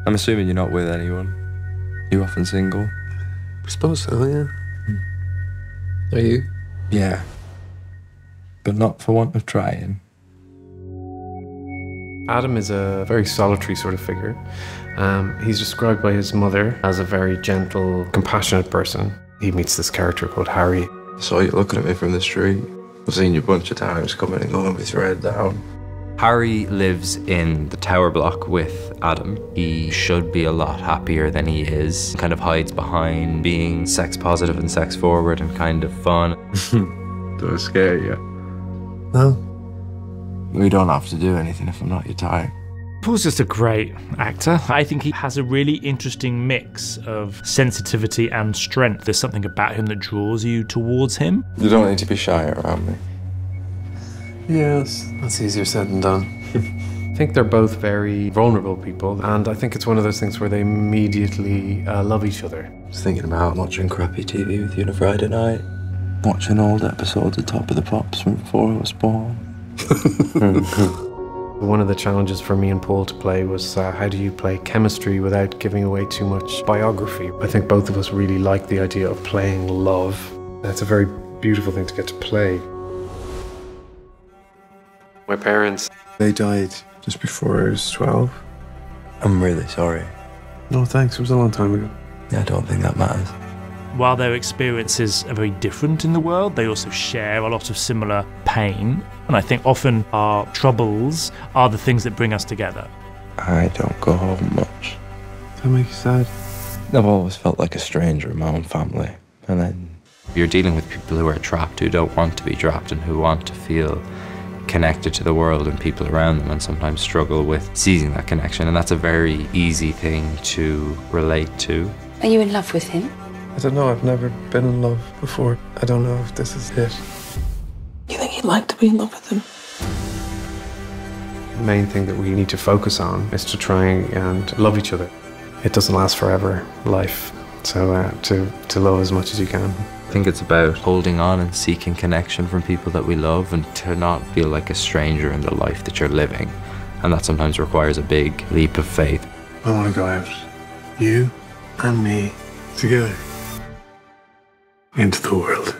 I'm assuming you're not with anyone. You often single? I suppose so, yeah. Are you? Yeah. But not for want of trying. Adam is a very solitary sort of figure. He's described by his mother as a very gentle, compassionate person. He meets this character called Harry. I saw you looking at me from the street. I've seen you a bunch of times coming and going with your head down. Harry lives in the tower block with Adam. He should be a lot happier than he is. Kind of hides behind being sex positive and sex forward and kind of fun. Do I scare you? No. We don't have to do anything if I'm not your type. Paul's just a great actor. I think he has a really interesting mix of sensitivity and strength. There's something about him that draws you towards him. You don't need to be shy around me. Yeah, that's easier said than done. I think they're both very vulnerable people, and I think it's one of those things where they immediately love each other. I was thinking about watching crappy TV with you on a Friday night. Watching old episodes of Top of the Pops from before I was born. One of the challenges for me and Paul to play was how do you play chemistry without giving away too much biography? I think both of us really like the idea of playing love. It's a very beautiful thing to get to play. My parents, They died just before I was 12. I'm really sorry. No, thanks. It was a long time ago. I don't think that matters. While their experiences are very different in the world, they also share a lot of similar pain. And I think often our troubles are the things that bring us together. I don't go home much. Does that make you sad? I've always felt like a stranger in my own family. And then You're dealing with people who are trapped, who don't want to be trapped and who want to feel connected to the world and people around them, and sometimes struggle with seizing that connection. And that's a very easy thing to relate to. Are you in love with him? I don't know. I've never been in love before. I don't know if this is it. You think you'd like to be in love with him? the main thing that we need to focus on is to try and love each other. It doesn't last forever, life. So to love as much as you can. I think it's about holding on and seeking connection from people that we love, and to not feel like a stranger in the life that you're living. And that sometimes requires a big leap of faith. I want to go out, you and me, together, into the world.